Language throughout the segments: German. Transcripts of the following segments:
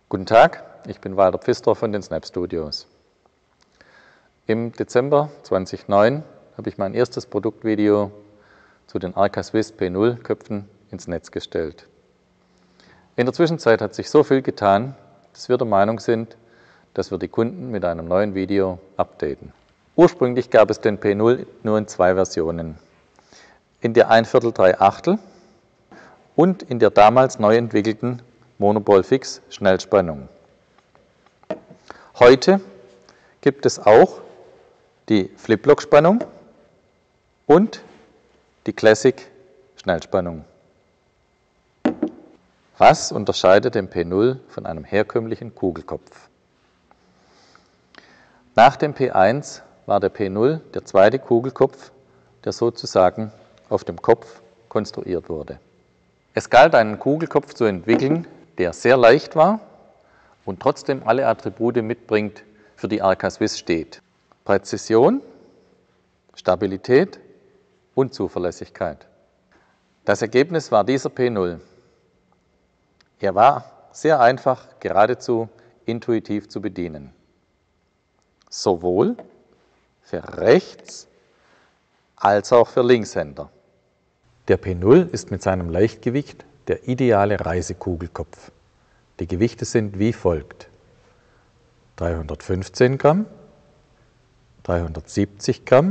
Guten Tag, ich bin Walter Pfister von den Snap Studios. Im Dezember 2009 habe ich mein erstes Produktvideo zu den Arca Swiss P0 Köpfen ins Netz gestellt. In der Zwischenzeit hat sich so viel getan, dass wir der Meinung sind, dass wir die Kunden mit einem neuen Video updaten. Ursprünglich gab es den P0 nur in zwei Versionen. In der 1/4 3/8 und in der damals neu entwickelten Monopol Fix Schnellspannung. Heute gibt es auch die Flip-Lock-Spannung und die Classic Schnellspannung. Was unterscheidet den P0 von einem herkömmlichen Kugelkopf? Nach dem P1 war der P0 der zweite Kugelkopf, der sozusagen auf dem Kopf konstruiert wurde. Es galt, einen Kugelkopf zu entwickeln, der sehr leicht war und trotzdem alle Attribute mitbringt, für die Arca Swiss steht. Präzision, Stabilität und Zuverlässigkeit. Das Ergebnis war dieser P0. Er war sehr einfach, geradezu intuitiv zu bedienen. Sowohl für Rechts- als auch für Linkshänder. Der P0 ist mit seinem Leichtgewicht der ideale Reisekugelkopf. Die Gewichte sind wie folgt: 315 Gramm, 370 Gramm,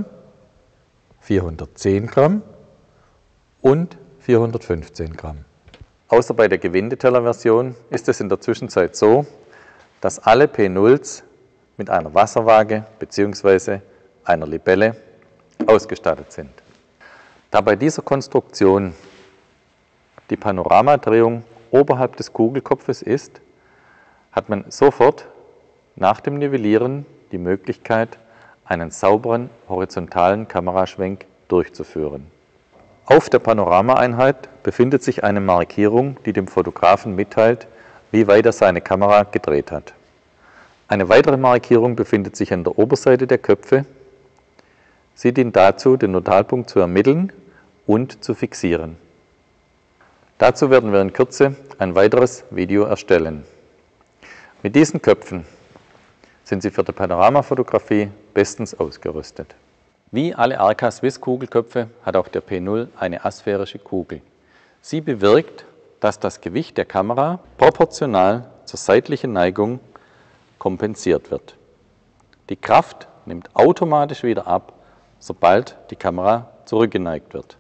410 Gramm und 415 Gramm. Außer bei der Gewindeteller-Version ist es in der Zwischenzeit so, dass alle P0s mit einer Wasserwaage bzw. einer Libelle ausgestattet sind. Da bei dieser Konstruktion die Panoramadrehung oberhalb des Kugelkopfes ist, hat man sofort nach dem Nivellieren die Möglichkeit, einen sauberen horizontalen Kameraschwenk durchzuführen. Auf der Panoramaeinheit befindet sich eine Markierung, die dem Fotografen mitteilt, wie weit er seine Kamera gedreht hat. Eine weitere Markierung befindet sich an der Oberseite der Köpfe. Sie dient dazu, den Nullpunkt zu ermitteln und zu fixieren. Dazu werden wir in Kürze ein weiteres Video erstellen. Mit diesen Köpfen sind Sie für die Panoramafotografie bestens ausgerüstet. Wie alle Arca Swiss Kugelköpfe hat auch der P0 eine asphärische Kugel. Sie bewirkt, dass das Gewicht der Kamera proportional zur seitlichen Neigung kompensiert wird. Die Kraft nimmt automatisch wieder ab, sobald die Kamera zurückgeneigt wird.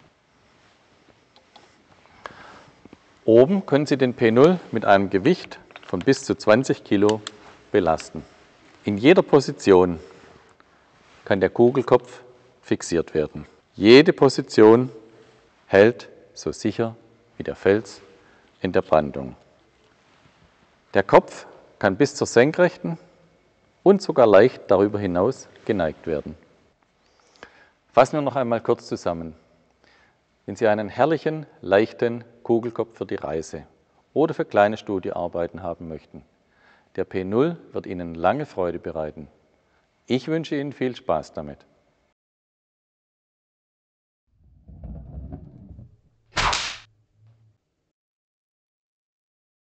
Oben können Sie den P0 mit einem Gewicht von bis zu 20 Kilo belasten. In jeder Position kann der Kugelkopf fixiert werden. Jede Position hält so sicher wie der Fels in der Brandung. Der Kopf kann bis zur Senkrechten und sogar leicht darüber hinaus geneigt werden. Fassen wir noch einmal kurz zusammen. Wenn Sie einen herrlichen, leichten Kugelkopf für die Reise oder für kleine Studioarbeiten haben möchten, der P0 wird Ihnen lange Freude bereiten. Ich wünsche Ihnen viel Spaß damit.